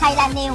Thailand News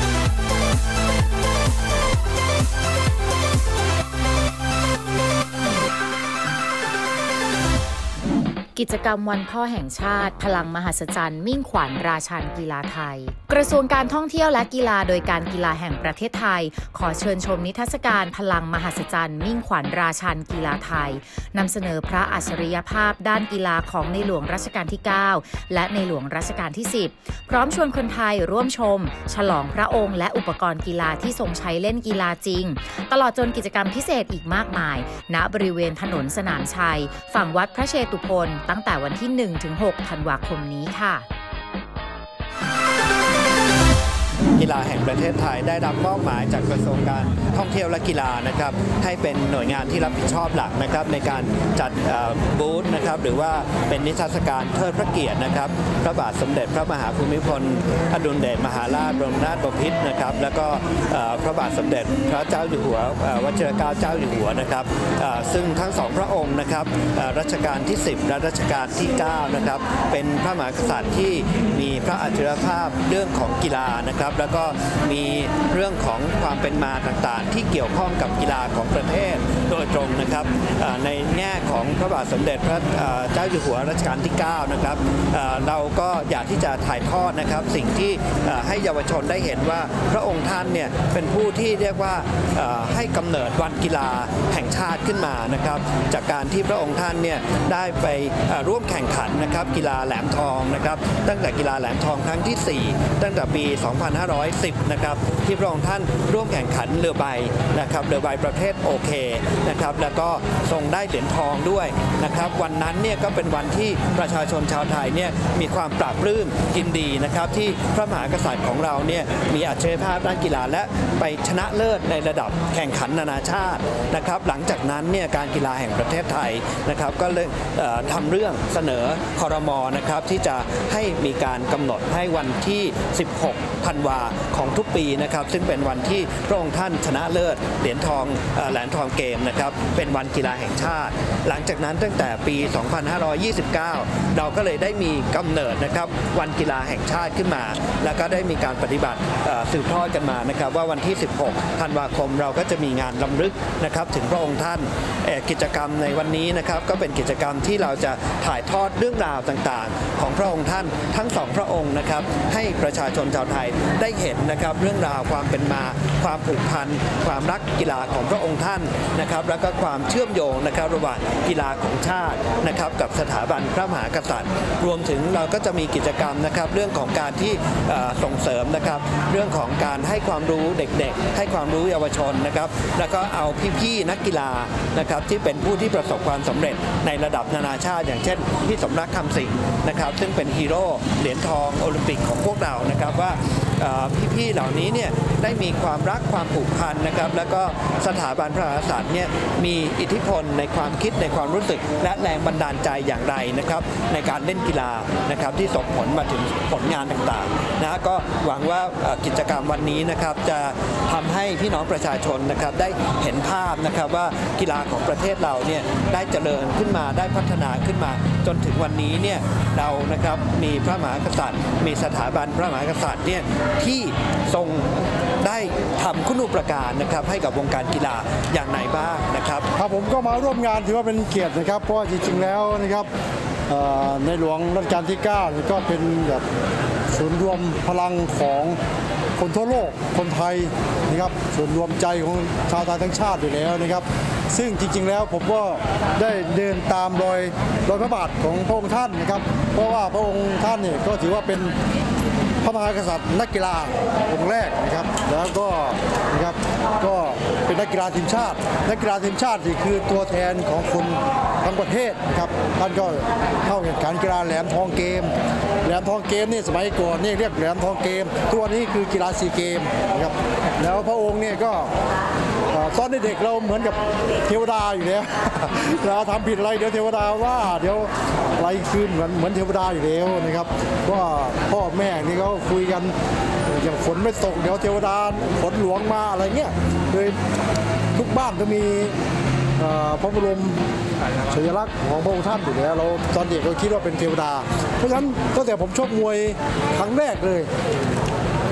กิจกรรมวันพ่อแห่งชาติพลังมหัศจรรย์มิ่งขวัญราชันกีฬาไทยกระทรวงการท่องเที่ยวและกีฬาโดยการกีฬาแห่งประเทศไทยขอเชิญชมนิทรรศการพลังมหัศจรรย์มิ่งขวัญราชันกีฬาไทยนำเสนอพระอัจฉริยภาพด้านกีฬาของในหลวงรัชกาลที่ 9 และในหลวงรัชกาลที่ 10 พร้อมชวนคนไทยร่วมชมฉลองพระองค์และอุปกรณ์กีฬาที่ทรงใช้เล่นกีฬาจริงตลอดจนกิจกรรมพิเศษอีกมากมายณบริเวณถนนสนามชัยฝั่งวัดพระเชตุพนตั้งแต่วันที่1-6 ธันวาคมนี้ค่ะกีฬาแห่งประเทศไทยได้รับมอบหมายจากกระทรวงการท่องเที่ยวและกีฬานะครับให้เป็นหน่วยงานที่รับผิดชอบหลักนะครับในการจัดบูธนะครับหรือว่าเป็นนิทรรศการเทิดพระเกียรตินะครับพระบาทสมเด็จพระมหาภูมิพลอดุลยเดชมหาราชบรมนาถบพิตรนะครับแล้วก็พระบาทสมเด็จพระเจ้าอยู่หัววชิรเกล้าเจ้าอยู่หัวนะครับซึ่งทั้งสองพระองค์นะครับรัชกาลที่ 10และรัชกาลที่ 9นะครับเป็นพระมหากษัตริย์ที่มีพระอัจฉริยภาพเรื่องของกีฬานะครับแล้วก็มีเรื่องของความเป็นมาต่างๆที่เกี่ยวข้องกับกีฬาของประเทศโดยตรงนะครับในแง่ของพระบาทสมเด็จพระเจ้าอยู่หัวรัชกาลที่ 9นะครับเราก็อยากที่จะถ่ายทอดนะครับสิ่งที่ให้เยาวชนได้เห็นว่าพระองค์ท่านเนี่ยเป็นผู้ที่เรียกว่าให้กำเนิดวันกีฬาแห่งชาติขึ้นมานะครับจากการที่พระองค์ท่านเนี่ยได้ไปร่วมแข่งขันนะครับกีฬาแหลมทองนะครับตั้งแต่กีฬาแหลมทองครั้งที่ 4ตั้งแต่ปี 2510 นะครับที่พระองค์ท่านร่วมแข่งขันเรือใบนะครับเรือใบประเภทโอเคนะครับแล้วก็ทรงได้เหรียญทองด้วยนะครับวันนั้นเนี่ยก็เป็นวันที่ประชาชนชาวไทยเนี่ยมีความปราบปลื้มยินดีนะครับที่พระมหากษัตริย์ของเราเนี่ยมีอัจฉริยภาพด้านกีฬาและไปชนะเลิศในระดับแข่งขันนานาชาตินะครับหลังจากนั้นเนี่ยการกีฬาแห่งประเทศไทยนะครับก็เลยทำเรื่องเสนอครม.นะครับที่จะให้มีการกำหนดให้วันที่ 16 ธันวาของทุกปีนะครับซึ่งเป็นวันที่พระองค์ท่านชนะเลิศเหรียญทองแหลมทองเกมนะครับเป็นวันกีฬาแห่งชาติหลังจากนั้นตั้งแต่ปี 2529 เราก็เลยได้มีกำเนิดนะครับวันกีฬาแห่งชาติขึ้นมาแล้วก็ได้มีการปฏิบัติสืบทอดกันมานะครับว่าวันที่ 16 ธันวาคมเราก็จะมีงานรำลึกนะครับถึงพระองค์ท่านกิจกรรมในวันนี้นะครับก็เป็นกิจกรรมที่เราจะถ่ายทอดเรื่องราวต่างๆของพระองค์ท่านทั้งสองพระองค์นะครับให้ประชาชนชาวไทยได้เห็นนะครับเรื่องราวความเป็นมาความผูกพันความรักกีฬาของพระองค์ท่านนะครับแล้วก็ความเชื่อมโยงนะครับระหว่างกีฬาของชาตินะครับกับสถาบันพระมหากษัตริย์รวมถึงเราก็จะมีกิจกรรมนะครับเรื่องของการที่ส่งเสริมนะครับเรื่องของการให้ความรู้เด็กๆให้ความรู้เยาวชนนะครับแล้วก็เอาพี่ๆนักกีฬานะครับที่เป็นผู้ที่ประสบความสำเร็จในระดับนานาชาติอย่างเช่นพี่สมรักคำสิงห์นะครับซึ่งเป็นฮีโร่เหรียญทองโอลิมปิกของพวกเรานะครับว่าพี่ๆเหล่านี้เนี่ยได้มีความรักความผูกพันนะครับแล้วก็สถาบันพระมหากษัตริย์เนี่ยมีอิทธิพลในความคิดในความรู้สึกและแรงบันดาลใจอย่างไรนะครับในการเล่นกีฬานะครับที่ส่งผลมาถึงผลงานต่างๆนะก็หวังว่ากิจกรรมวันนี้นะครับจะทำให้พี่น้องประชาชนนะครับได้เห็นภาพนะครับว่ากีฬาของประเทศเราเนี่ยได้เจริญขึ้นมาได้พัฒนาขึ้นมาจนถึงวันนี้เนี่ยเรานะครับมีพระมหากษัตริย์มีสถาบันพระมหากษัตริย์เนี่ยที่ทรงได้ทำคุณูปการนะครับให้กับวงการกีฬาอย่างไหนบ้างนะครับครับผมก็มาร่วมงานถือว่าเป็นเกียรตินะครับเพราะจริงๆแล้วนะครับในหลวงรัชกาลที่ 9 ก็เป็นแบบศูนย์รวมพลังของคนทั่วโลกคนไทยนะครับศูนย์รวมใจของชาวไทยทั้งชาติอยู่แล้วนะครับซึ่งจริงๆแล้วผมก็ได้เดินตามรอยพระบาทของพระองค์ท่านนะครับเพราะว่าพระองค์ท่านเนี่ยก็ถือว่าเป็นพระมหากษัตริย์นักกีฬาองค์แรกนะครับแล้วก็นะครับก็เป็นนักกีฬาทีมชาตินักกีฬาทีมชาติที่คือตัวแทนของคนทั้งประเทศนะครับท่านก็เข้าแข่งขันกีฬาแหลมทองเกมแหลมทองเกมนี่สมัยก่อนนี่เรียกแหลมทองเกมตัวนี้คือกีฬาซีเกมนะครับแล้วพระองค์เนี่ยก็ตอนเด็กเราเหมือนกับเทวดาอยู่แล้วเราทำผิดอะไรเดี๋ยวเทวดาว่าเดี๋ยวอะไรคือเหมือนเทวดาอยู่แล้วนะครับว่าพ่อแม่นี่เขาคุยกันอย่างฝนไม่ตกเดี๋ยวเทวดาฝนหลวงมาอะไรเงี้ยเลยทุกบ้านจะมีพระบรมสัญลักษณ์ของพระองค์ท่านอยู่แล้วเราตอนเด็กเราคิดว่าเป็นเทวดาเพราะฉะนั้นตั้งแต่ผมชกมวยครั้งแรกเลย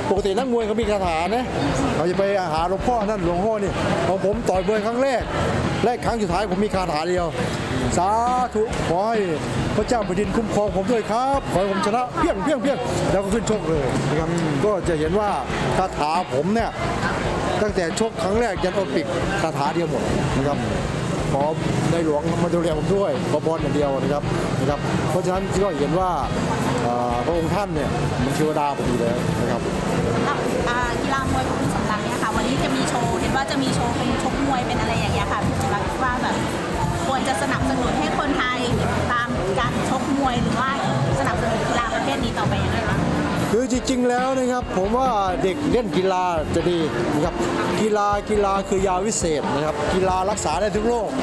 ปกตินักมวยเขามีคาถานะเขาจะไปหาหลวงพ่อนั่นหลวงพ่อนี่ของผมต่อยมวยครั้งแรกและครั้งสุดท้ายผมมีคาถาเดียวสาธุขอให้พระเจ้าแผ่นดินคุ้มครองผมด้วยครับขอให้ผมชนะเพี้ยงแล้วก็ขึ้นชกเลยนะครับก็จะเห็นว่าคาถาผมเนี่ยตั้งแต่ชกครั้งแรกยันโอลิมปิกคาถาเดียวหมดนะครับขอในหลวงมาดูแลผมด้วยขอพรอย่างเดียวนะครับเพราะฉะนั้นก็เห็นว่าพระองค์ท่านเนี่ยมันเทวดาผมอยู่แล้วนะครับกีฬามวยของคุณสมรักเนี่ยค่ะวันนี้จะมีโชว์เห็นว่าจะมีโชว์เป็นชกมวยเป็นอะไรอย่างเงี้ยค่ะคุณสมรักว่าแบบควรจะสนับสนุนให้คนไทยตามการชกมวยหรือว่าสนับสนุนกีฬาประเภทนี้ต่อไปยังไงคะคือจริงๆแล้วนะครับผมว่าเด็กเล่นกีฬาจะดีนะครับกีฬาคือยาวิเศษนะครับกีฬารักษาได้ทุกโรค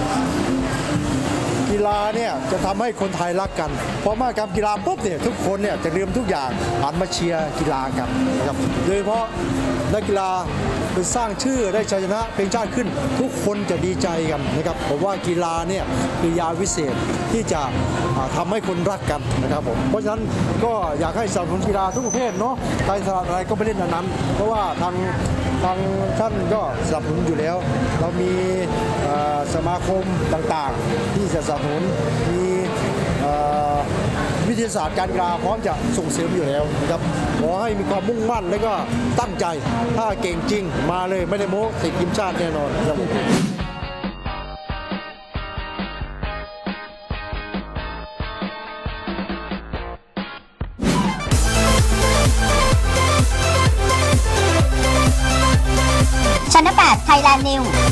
กีฬาเนี่ยจะทำให้คนไทยรักกันพอมากับกีฬาปุ๊บเนี่ยทุกคนเนี่ยจะลืมทุกอย่างหันมาเชียร์กีฬากันนะครับโดยเฉพาะนักกีฬาเป็นสร้างชื่อได้ชัยชนะเป็นชาติขึ้นทุกคนจะดีใจกันนะครับผมว่ากีฬาเนี่ยคือยาวิเศษที่จะทำให้คนรักกันนะครับผมเพราะฉะนั้นก็อยากให้สนับสนุนกีฬาทุกประเภทเนาะใครถนัดอะไรก็ไปเล่นอันนั้นเพราะว่าทางท่านก็สนับสนุนอยู่แล้วเรามีสมาคมต่างๆที่จะสนับสนุนมีวิทยาศาสตร์การกีฬาพร้อมจะส่งเสริมอยู่แล้วนะครับขอให้มีความมุ่งมั่นและก็ตั้งใจถ้าเก่งจริงมาเลยไม่ได้โม้ติดทีมชาติแน่นอนครับ Channel 8 Thailand News